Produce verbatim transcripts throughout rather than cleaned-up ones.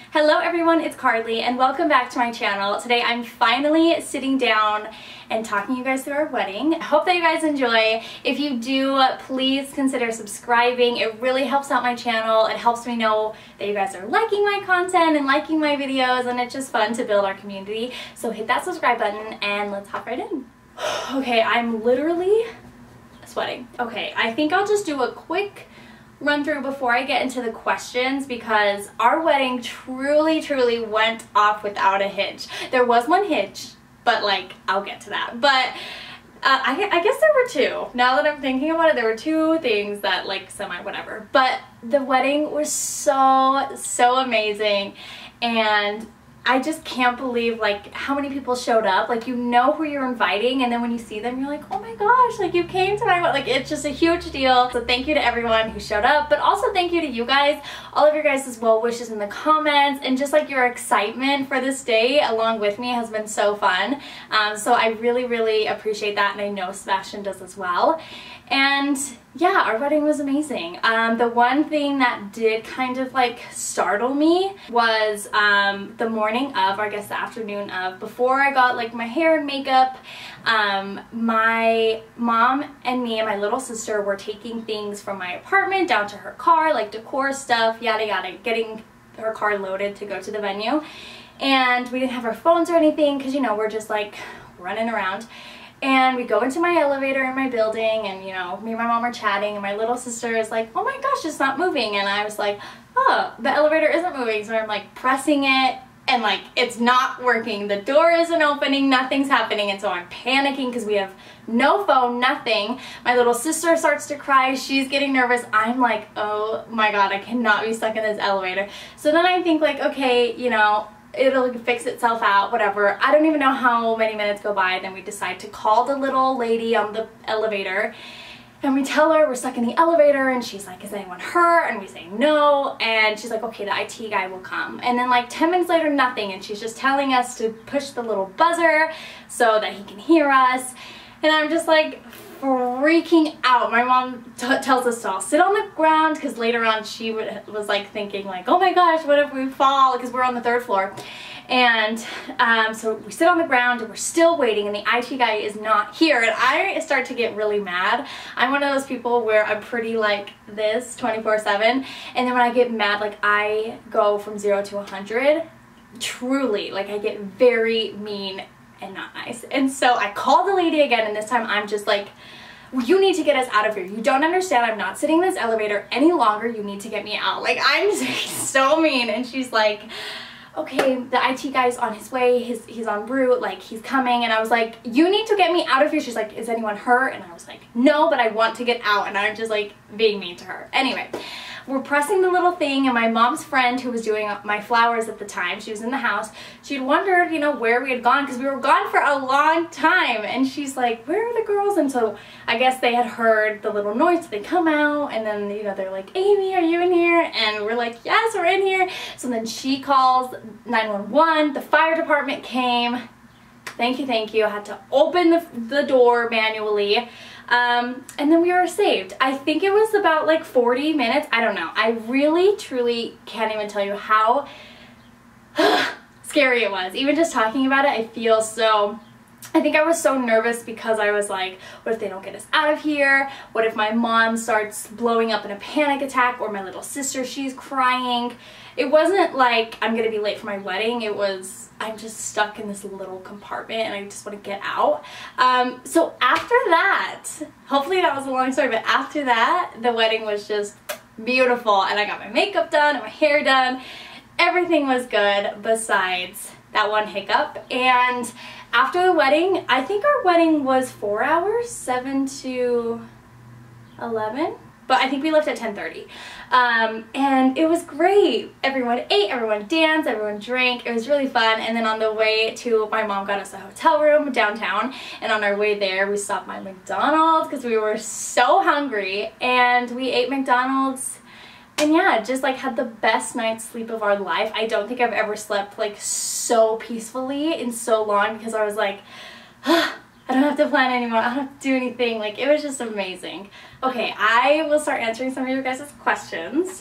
Hello everyone, it's Karlee and welcome back to my channel. Today I'm finally sitting down and talking you guys through our wedding. I hope that you guys enjoy. If you do, please consider subscribing. It really helps out my channel. It helps me know that you guys are liking my content and liking my videos, and it's just fun to build our community. So hit that subscribe button and let's hop right in. Okay, I'm literally sweating. Okay, I think I'll just do a quick run through before I get into the questions, because our wedding truly truly went off without a hitch. There was one hitch, but like I'll get to that. But uh, I, I guess there were two. Now that I'm thinking about it, there were two things that like semi whatever. But the wedding was so so amazing, and I just can't believe like how many people showed up. Like, you know who you're inviting, and then when you see them you're like, oh my gosh, like you came to my wedding. Like, it's just a huge deal. So thank you to everyone who showed up, but also thank you to you guys, all of your guys' well wishes in the comments, and just like your excitement for this day along with me has been so fun. Um, so I really really appreciate that, and I know Sebastian does as well. And yeah, our wedding was amazing. Um, the one thing that did kind of like startle me was um, the morning of, or I guess the afternoon of, before I got like my hair and makeup, um, my mom and me and my little sister were taking things from my apartment down to her car, like decor stuff, yada yada, getting her car loaded to go to the venue. And we didn't have our phones or anything because, you know, we're just like running around. And we go into my elevator in my building, and you know, me and my mom are chatting, and my little sister is like, oh my gosh, it's not moving. And I was like, oh, the elevator isn't moving. So I'm like pressing it, and like it's not working. The door isn't opening, nothing's happening. And so I'm panicking because we have no phone, nothing. My little sister starts to cry, she's getting nervous. I'm like, oh my god, I cannot be stuck in this elevator. So then I think like, okay, you know, it'll fix itself out, whatever. I don't even know how many minutes go by. Then we decide to call the little lady on the elevator, and we tell her we're stuck in the elevator, and she's like, is anyone hurt? And we say no, and she's like, okay, the I T guy will come. And then like ten minutes later, nothing, and she's just telling us to push the little buzzer so that he can hear us. And I'm just like freaking out. My mom t tells us to all sit on the ground, because later on she was like thinking like, oh my gosh, what if we fall, because we're on the third floor. And um, so we sit on the ground, and we're still waiting, and the I T guy is not here. And I start to get really mad. I'm one of those people where I'm pretty like this twenty-four seven, and then when I get mad, like I go from zero to a hundred. Truly, like I get very mean and not nice. And so I call the lady again, and this time I'm just like, you need to get us out of here. You don't understand. I'm not sitting in this elevator any longer. You need to get me out. Like, I'm just so mean. And she's like, okay, the I T guy's on his way. He's, he's en route. Like, he's coming. And I was like, you need to get me out of here. She's like, is anyone hurt? And I was like, no, but I want to get out. And I'm just like being mean to her. Anyway, we're pressing the little thing, and my mom's friend who was doing my flowers at the time, she was in the house, she'd wondered, you know, where we had gone, because we were gone for a long time. And she's like, where are the girls? And so I guess they had heard the little noise, so they come out, and then, you know, they're like, Amy, are you in here? And we're like, yes, we're in here. So then she calls nine one one, the fire department came. Thank you, thank you. I had to open the, the door manually. Um, and then we were saved. I think it was about like forty minutes. I don't know. I really, truly can't even tell you how scary it was. Even just talking about it, I feel so... I think I was so nervous because I was like, what if they don't get us out of here? What if my mom starts blowing up in a panic attack? Or my little sister, she's crying. It wasn't like I'm gonna be late for my wedding. It was, I'm just stuck in this little compartment and I just want to get out. Um, so after that, hopefully that was a long story, but after that, the wedding was just beautiful. And I got my makeup done and my hair done. Everything was good besides that one hiccup. And after the wedding, I think our wedding was four hours, seven to eleven. But I think we left at ten thirty. Um, and it was great. Everyone ate, everyone danced, everyone drank. It was really fun. And then on the way to, my mom got us a hotel room downtown. And on our way there, we stopped by McDonald's because we were so hungry. And we ate McDonald's. And yeah, just like had the best night's sleep of our life. I don't think I've ever slept like so peacefully in so long, because I was like, ah, I don't have to plan anymore. I don't have to do anything. Like, it was just amazing. Okay, I will start answering some of your guys' questions.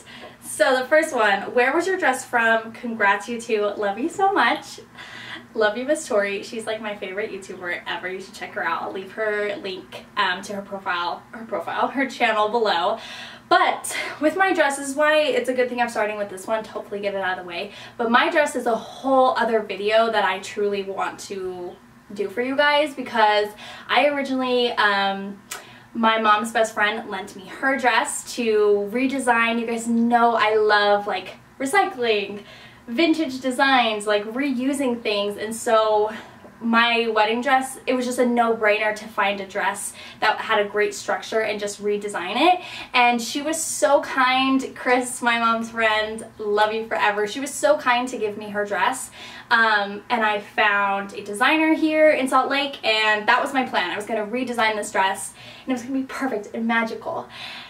So the first one, where was your dress from? Congrats, you two. Love you so much. Love you, Miss Tori. She's like my favorite YouTuber ever. You should check her out. I'll leave her link um, to her profile, her profile, her channel below. But with my dress, this is why it's a good thing I'm starting with this one to hopefully get it out of the way. But my dress is a whole other video that I truly want to do for you guys, because I originally, um, my mom's best friend lent me her dress to redesign. You guys know I love like recycling, vintage designs, like reusing things, and so my wedding dress, it was just a no-brainer to find a dress that had a great structure and just redesign it. And she was so kind. Chris, my mom's friend, love you forever, she was so kind to give me her dress. Um, and I found a designer here in Salt Lake, and that was my plan. I was going to redesign this dress and it was going to be perfect and magical.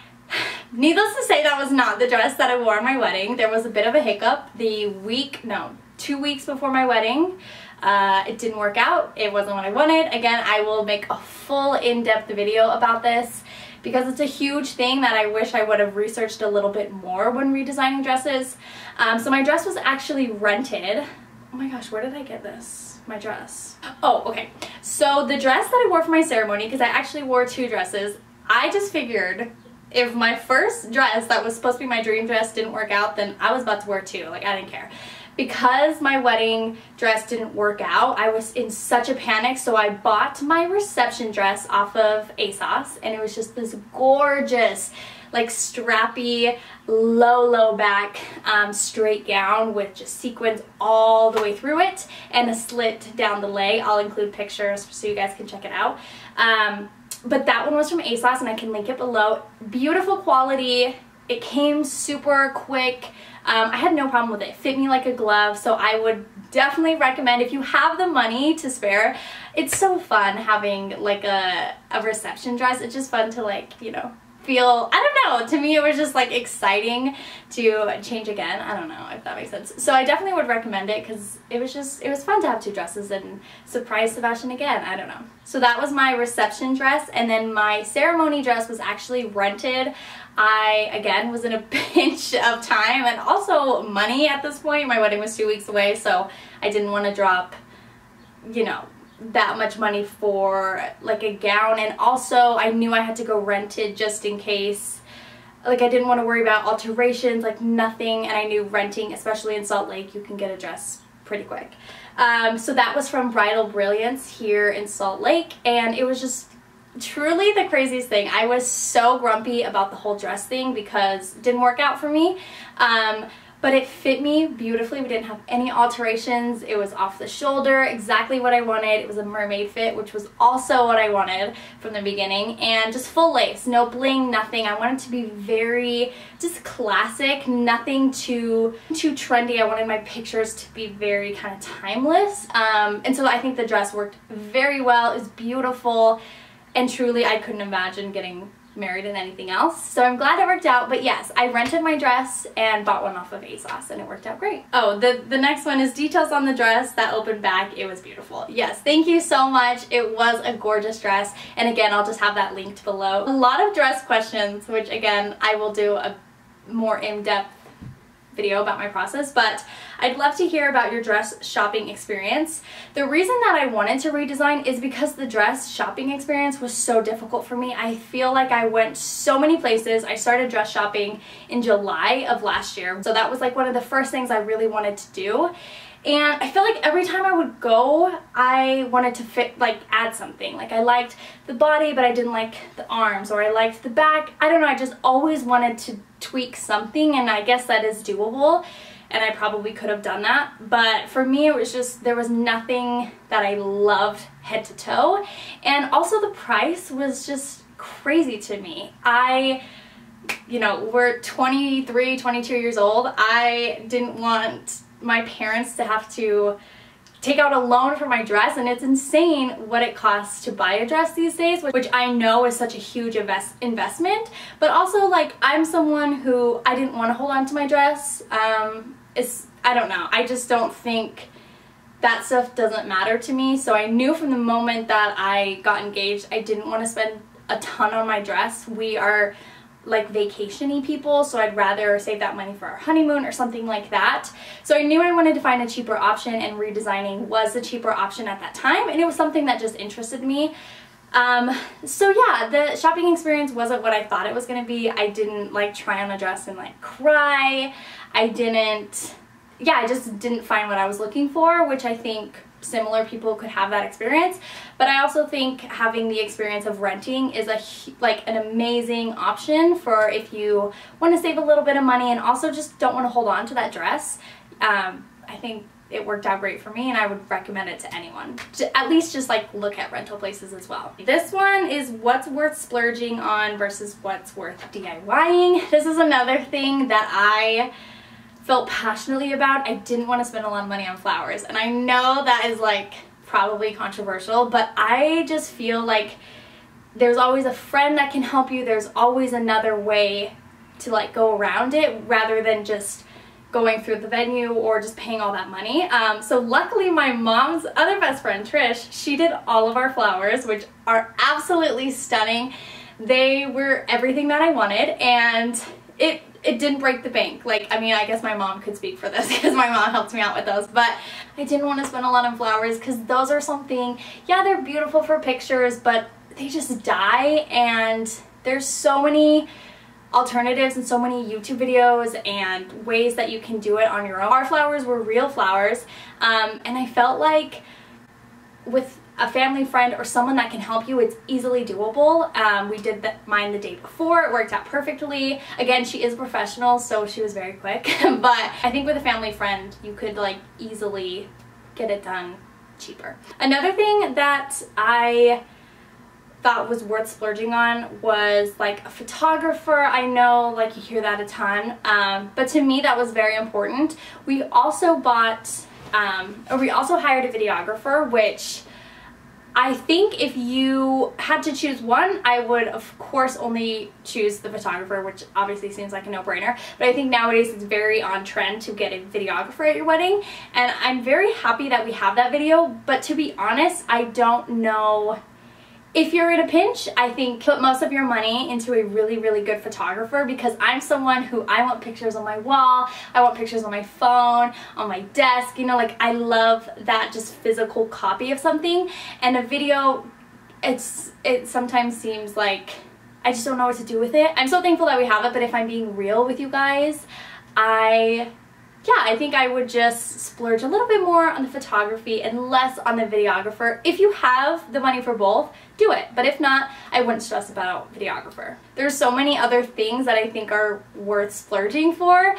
Needless to say, that was not the dress that I wore on my wedding. There was a bit of a hiccup the week, no, two weeks before my wedding. Uh, it didn't work out. It wasn't what I wanted. Again, I will make a full in-depth video about this because it's a huge thing that I wish I would have researched a little bit more when redesigning dresses. Um, so my dress was actually rented. Oh my gosh, where did I get this? My dress. Oh, okay. So the dress that I wore for my ceremony, because I actually wore two dresses, I just figured if my first dress that was supposed to be my dream dress didn't work out, then I was about to wear two. Like, I didn't care. Because my wedding dress didn't work out, I was in such a panic, so I bought my reception dress off of ASOS, and it was just this gorgeous, like strappy, low, low back, um, straight gown with just sequins all the way through it, and a slit down the leg. I'll include pictures so you guys can check it out. Um, but that one was from ASOS, and I can link it below. Beautiful quality. It came super quick. Um, I had no problem with it. It fit me like a glove, so I would definitely recommend if you have the money to spare. It's so fun having like a, a reception dress. It's just fun to, like, you know, feel, I don't know, to me it was just like exciting to change again. I don't know if that makes sense. So I definitely would recommend it because it was just, it was fun to have two dresses and surprise Sebastian again. I don't know. So that was my reception dress, and then my ceremony dress was actually rented. I, again, was in a pinch of time and also money at this point. My wedding was two weeks away, so I didn't want to drop, you know, that much money for like a gown, and also I knew I had to go rented just in case. Like, I didn't want to worry about alterations, like nothing, and I knew renting, especially in Salt Lake, you can get a dress pretty quick. Um, so that was from Bridal Brilliance here in Salt Lake, and it was just truly the craziest thing. I was so grumpy about the whole dress thing because it didn't work out for me, um, but it fit me beautifully. We didn't have any alterations. It was off the shoulder, exactly what I wanted. It was a mermaid fit, which was also what I wanted from the beginning, and just full lace, no bling, nothing. I wanted to be very just classic, nothing too too trendy. I wanted my pictures to be very kind of timeless, um, and so I think the dress worked very well. It was beautiful. And truly, I couldn't imagine getting married in anything else. So I'm glad it worked out. But yes, I rented my dress and bought one off of ASOS, and it worked out great. Oh, the, the next one is details on the dress that opened back. It was beautiful. Yes, thank you so much. It was a gorgeous dress. And again, I'll just have that linked below. A lot of dress questions, which again, I will do a more in-depth video about my process, but I'd love to hear about your dress shopping experience. The reason that I wanted to redesign is because the dress shopping experience was so difficult for me. I feel like I went so many places. I started dress shopping in July of last year, so that was like one of the first things I really wanted to do. And I feel like every time I would go, I wanted to fit, like, add something. Like, I liked the body, but I didn't like the arms, or I liked the back. I don't know, I just always wanted to tweak something, and I guess that is doable, and I probably could have done that. But for me, it was just, there was nothing that I loved head to toe. And also the price was just crazy to me. I, you know, we're twenty-three, twenty-two years old. I didn't want my parents to have to take out a loan for my dress, and it's insane what it costs to buy a dress these days, which I know is such a huge invest investment. But also, like, I'm someone who, I didn't want to hold on to my dress. Um, it's, I don't know, I just don't think that stuff doesn't matter to me. So I knew from the moment that I got engaged, I didn't want to spend a ton on my dress. We are like vacation-y people, so I'd rather save that money for our honeymoon or something like that. So I knew I wanted to find a cheaper option, and redesigning was the cheaper option at that time, and it was something that just interested me. Um, so yeah, the shopping experience wasn't what I thought it was going to be. I didn't like try on a dress and like cry. I didn't, yeah, I just didn't find what I was looking for, which I think similar people could have that experience. But I also think having the experience of renting is a like an amazing option for if you want to save a little bit of money and also just don't want to hold on to that dress. Um, I think it worked out great for me, and I would recommend it to anyone. To at least just like look at rental places as well. This one is what's worth splurging on versus what's worth DIYing. This is another thing that I felt passionately about. I didn't want to spend a lot of money on flowers, and I know that is like probably controversial, but I just feel like there's always a friend that can help you. There's always another way to like go around it rather than just going through the venue or just paying all that money. Um, so luckily my mom's other best friend, Trish, she did all of our flowers, which are absolutely stunning. They were everything that I wanted, and it it didn't break the bank. Like, I mean, I guess my mom could speak for this because my mom helped me out with those, but I didn't want to spend a lot on flowers because those are something, yeah, they're beautiful for pictures, but they just die, and there's so many alternatives and so many YouTube videos and ways that you can do it on your own. Our flowers were real flowers, um, and I felt like with a family friend or someone that can help you, it's easily doable. Um, we did the, mine the day before. It worked out perfectly. Again, she is a professional, so she was very quick. But I think with a family friend, you could like easily get it done cheaper. Another thing that I thought was worth splurging on was like a photographer. I know like you hear that a ton, um, but to me that was very important. We also bought, um, or we also hired a videographer, which I think if you had to choose one, I would of course only choose the photographer, which obviously seems like a no-brainer, but I think nowadays it's very on trend to get a videographer at your wedding, and I'm very happy that we have that video. But to be honest, I don't know if you're in a pinch. I think put most of your money into a really, really good photographer, because I'm someone who, I want pictures on my wall, I want pictures on my phone, on my desk, you know, like I love that just physical copy of something. And a video, it's it sometimes seems like I just don't know what to do with it. I'm so thankful that we have it, but if I'm being real with you guys, I yeah, I think I would just splurge a little bit more on the photography and less on the videographer. If you have the money for both, do it. But if not, I wouldn't stress about videographer. There's so many other things that I think are worth splurging for. Um,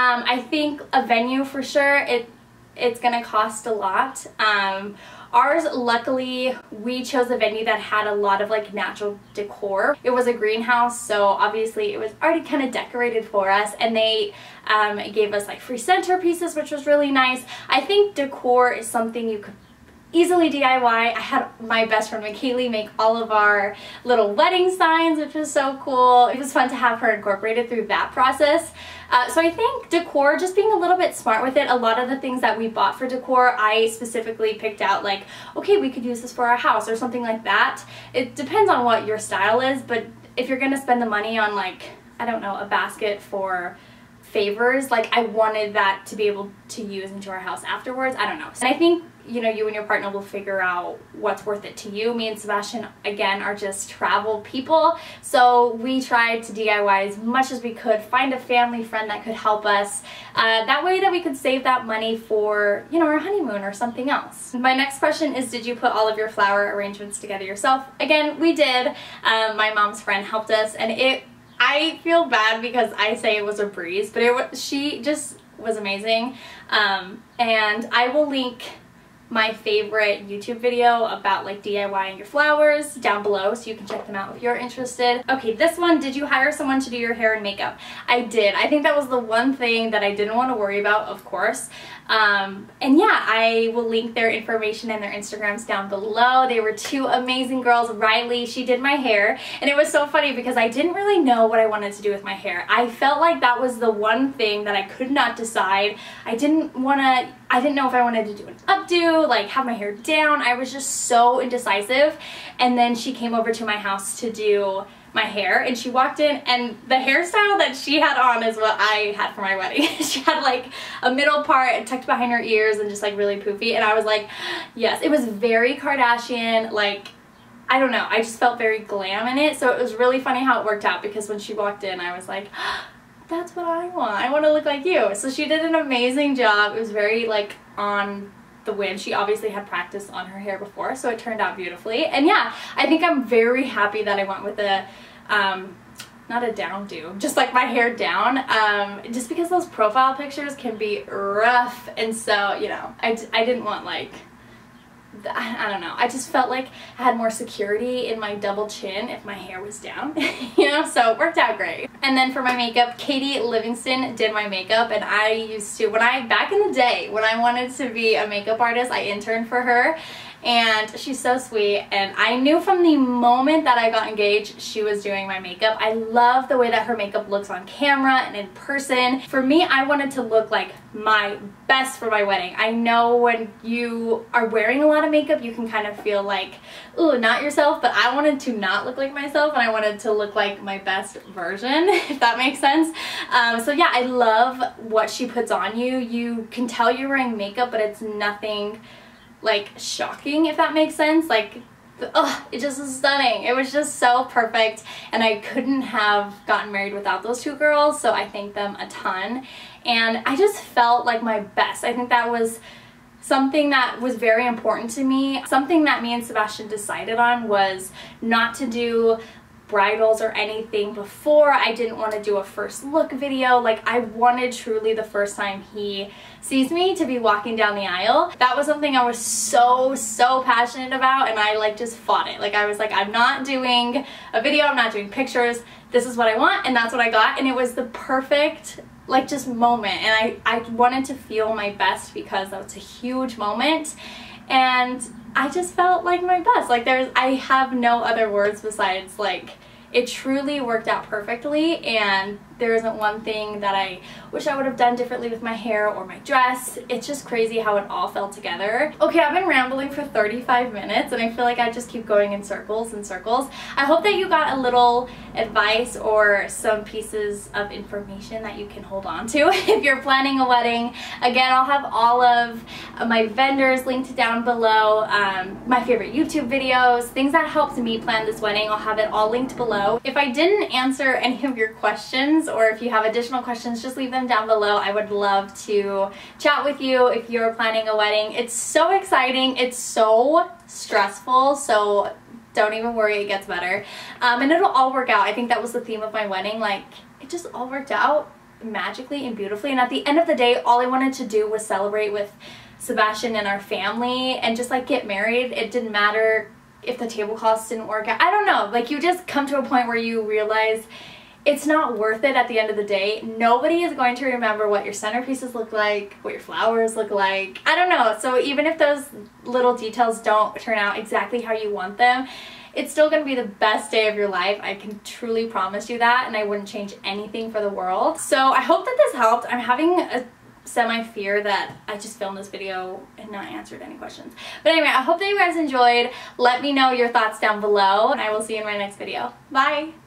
I think a venue for sure, it it's gonna cost a lot. Um, Ours, luckily, we chose a venue that had a lot of like natural decor. It was a greenhouse, so obviously it was already kind of decorated for us, and they um, gave us like free centerpieces, which was really nice. I think decor is something you could easily D I Y. I had my best friend Karlee make all of our little wedding signs, which was so cool. It was fun to have her incorporated through that process. Uh, so I think decor, just being a little bit smart with it. A lot of the things that we bought for decor, I specifically picked out like, okay, we could use this for our house or something like that. It depends on what your style is, but if you're gonna spend the money on like, I don't know, a basket for favors, like I wanted that to be able to use into our house afterwards. I don't know. And I think, you know, you and your partner will figure out what's worth it to you. Me and Sebastian, again, are just travel people, so we tried to D I Y as much as we could, find a family friend that could help us. Uh, that way that we could save that money for, you know, our honeymoon or something else. My next question is, did you put all of your flower arrangements together yourself? Again, we did. Um, my mom's friend helped us, and it, I feel bad because I say it was a breeze, but it was, she just was amazing. Um, and I will link my favorite YouTube video about like DIYing your flowers down below, so you can check them out if you're interested. Okay, this one, did you hire someone to do your hair and makeup? I did. I think that was the one thing that I didn't want to worry about, of course. Um, and yeah, I will link their information and their Instagrams down below. They were two amazing girls. Riley, she did my hair, and it was so funny because I didn't really know what I wanted to do with my hair. I felt like that was the one thing that I could not decide. I didn't want to, I didn't know if I wanted to do an updo, like have my hair down. I was just so indecisive. And then she came over to my house to do my hair, and she walked in and the hairstyle that she had on is what I had for my wedding. She had like a middle part tucked behind her ears and just like really poofy, and I was like, yes, it was very Kardashian, like, I don't know, I just felt very glam in it. So it was really funny how it worked out, because when she walked in I was like, that's what I want, I want to look like you. So she did an amazing job. It was very like on the whim. She obviously had practiced on her hair before, so it turned out beautifully. And yeah, I think I'm very happy that I went with a um not a down do, just like my hair down, um just because those profile pictures can be rough, and so, you know, I, I didn't want like, I don't know, I just felt like I had more security in my double chin if my hair was down, you know, so it worked out great. And then for my makeup, Katie Livingston did my makeup, and I used to, when I, back in the day, when I wanted to be a makeup artist, I interned for her, and she's so sweet, and I knew from the moment that I got engaged she was doing my makeup. I love the way that her makeup looks on camera and in person. For me, I wanted to look like my best for my wedding. I know when you are wearing a lot of makeup you can kind of feel like, ooh, not yourself, but I wanted to not look like myself, and I wanted to look like my best version, if that makes sense. Um, so yeah, I love what she puts on you. You can tell you're wearing makeup, but it's nothing like shocking, if that makes sense. Like, oh, it just was stunning. It was just so perfect, and I couldn't have gotten married without those two girls, so I thank them a ton. And I just felt like my best. I think that was something that was very important to me. Something that me and Sebastian decided on was not to do bridals or anything before. I didn't want to do a first look video. Like, I wanted truly the first time he sees me to be walking down the aisle. That was something I was so, so passionate about, and I like just fought it. Like, I was like, I'm not doing a video, I'm not doing pictures, this is what I want, and that's what I got. And it was the perfect like just moment, and I, I wanted to feel my best because that was a huge moment, and I just felt like my best. Like, there's, I have no other words besides like, it truly worked out perfectly, and there isn't one thing that I wish I would have done differently with my hair or my dress. It's just crazy how it all fell together. Okay, I've been rambling for thirty-five minutes, and I feel like I just keep going in circles and circles. I hope that you got a little advice or some pieces of information that you can hold on to if you're planning a wedding. Again, I'll have all of my vendors linked down below, um, my favorite YouTube videos, things that helped me plan this wedding. I'll have it all linked below. If I didn't answer any of your questions, or if you have additional questions, just leave them down below. I would love to chat with you if you're planning a wedding. It's so exciting. It's so stressful, so don't even worry, it gets better. Um, and it'll all work out. I think that was the theme of my wedding. Like, it just all worked out magically and beautifully. And at the end of the day, all I wanted to do was celebrate with Sebastian and our family and just like get married. It didn't matter if the tablecloths didn't work out. I don't know. Like, you just come to a point where you realize it's not worth it at the end of the day. Nobody is going to remember what your centerpieces look like, what your flowers look like. I don't know. So even if those little details don't turn out exactly how you want them, it's still going to be the best day of your life. I can truly promise you that, and I wouldn't change anything for the world. So I hope that this helped. I'm having a semi-fear that I just filmed this video and not answered any questions. But anyway, I hope that you guys enjoyed. Let me know your thoughts down below, and I will see you in my next video. Bye!